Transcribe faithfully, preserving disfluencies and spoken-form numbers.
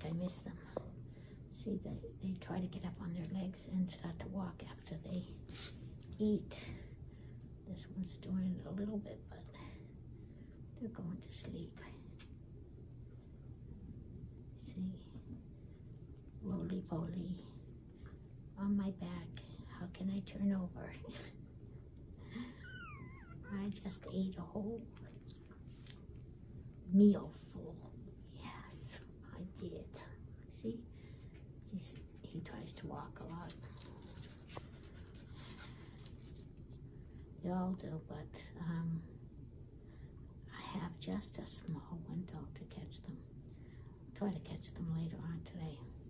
I miss them. See, they, they try to get up on their legs and start to walk after they eat. This one's doing it a little bit, but they're going to sleep. See, roly-poly on my back. How can I turn over? I just ate a whole meal full. Yes, I did. See, He's, he tries to walk a lot. They all do, but um, I have just a small window to catch them. I'll try to catch them later on today.